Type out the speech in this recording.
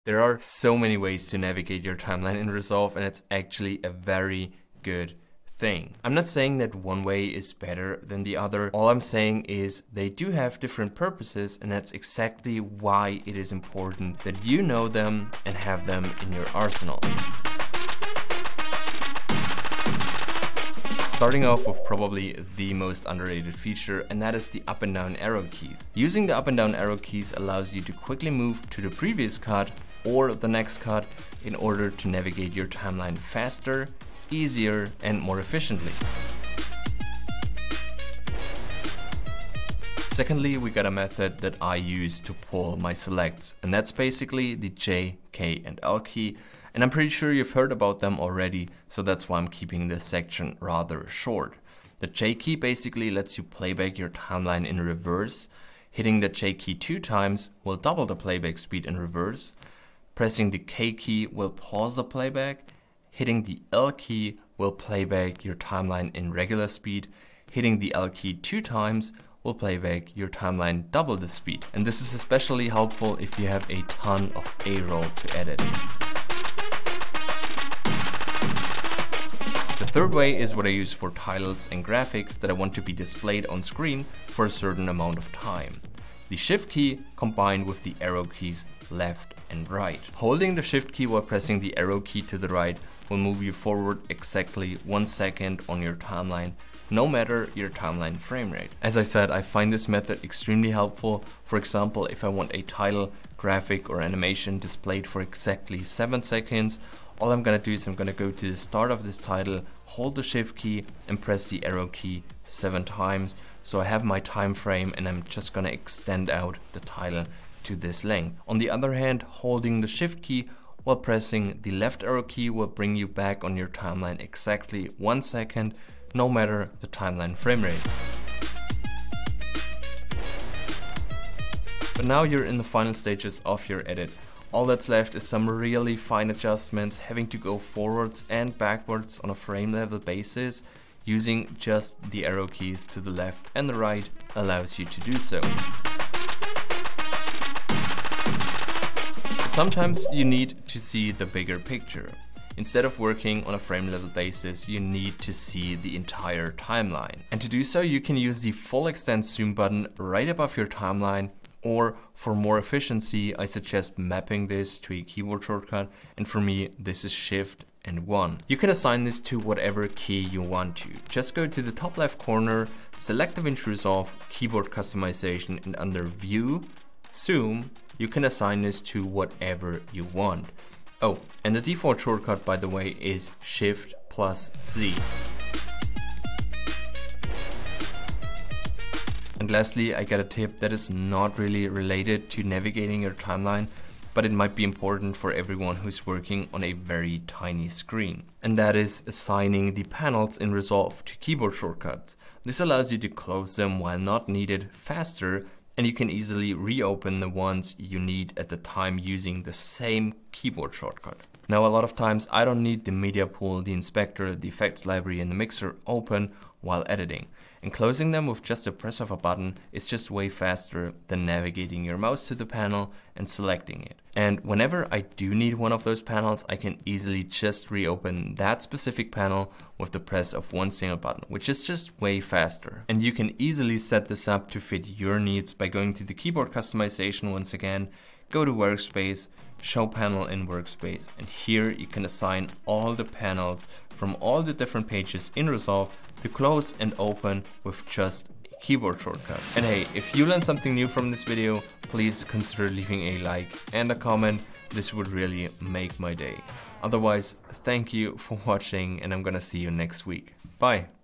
There are so many ways to navigate your timeline in Resolve, and it's actually a very good thing. I'm not saying that one way is better than the other. All I'm saying is they do have different purposes, and that's exactly why it is important that you know them and have them in your arsenal. Starting off with probably the most underrated feature, and that is the up and down arrow keys. Using the up and down arrow keys allows you to quickly move to the previous cut or the next cut in order to navigate your timeline faster, easier, and more efficiently. Secondly, we got a method that I use to pull my selects, and that's basically the J, K, and L key. And I'm pretty sure you've heard about them already, so that's why I'm keeping this section rather short. The J key basically lets you play back your timeline in reverse. Hitting the J key 2 times will double the playback speed in reverse. Pressing the K key will pause the playback. Hitting the L key will play back your timeline in regular speed. Hitting the L key 2 times will play back your timeline double the speed. And this is especially helpful if you have a ton of A-roll to edit. The third way is what I use for titles and graphics that I want to be displayed on screen for a certain amount of time. The Shift key combined with the arrow keys left and right. Holding the Shift key while pressing the arrow key to the right will move you forward exactly 1 second on your timeline, no matter your timeline frame rate. As I said, I find this method extremely helpful. For example, if I want a title, graphic, or animation displayed for exactly 7 seconds, all I'm gonna do is I'm gonna go to the start of this title, hold the Shift key, and press the arrow key 7 times. So I have my time frame, and I'm just gonna extend out the title to this length. On the other hand, holding the Shift key while pressing the left arrow key will bring you back on your timeline exactly 1 second, no matter the timeline frame rate. But now you're in the final stages of your edit. All that's left is some really fine adjustments. Having to go forwards and backwards on a frame level basis using just the arrow keys to the left and the right allows you to do so. But sometimes you need to see the bigger picture. Instead of working on a frame level basis, you need to see the entire timeline. And to do so, you can use the full extend zoom button right above your timeline, or for more efficiency, I suggest mapping this to a keyboard shortcut, and for me, this is Shift and 1. You can assign this to whatever key you want to. Just go to the top left corner, select DaVinci Resolve, Keyboard Customization, and under View, Zoom, you can assign this to whatever you want. Oh, and the default shortcut, by the way, is Shift plus Z. And lastly, I got a tip that is not really related to navigating your timeline, but it might be important for everyone who's working on a very tiny screen. And that is assigning the panels in Resolve to keyboard shortcuts. This allows you to close them while not needed faster, and you can easily reopen the ones you need at the time using the same keyboard shortcut. Now, a lot of times I don't need the media pool, the inspector, the effects library, and the mixer open while editing. And closing them with just a press of a button is just way faster than navigating your mouse to the panel and selecting it. And whenever I do need one of those panels, I can easily just reopen that specific panel with the press of one single button, which is just way faster. And you can easily set this up to fit your needs by going to the keyboard customization once again, go to Workspace, Show Panel in Workspace, and here you can assign all the panels from all the different pages in Resolve to close and open with just a keyboard shortcut. And hey, if you learned something new from this video, please consider leaving a like and a comment. This would really make my day. Otherwise, thank you for watching, and I'm gonna see you next week. Bye.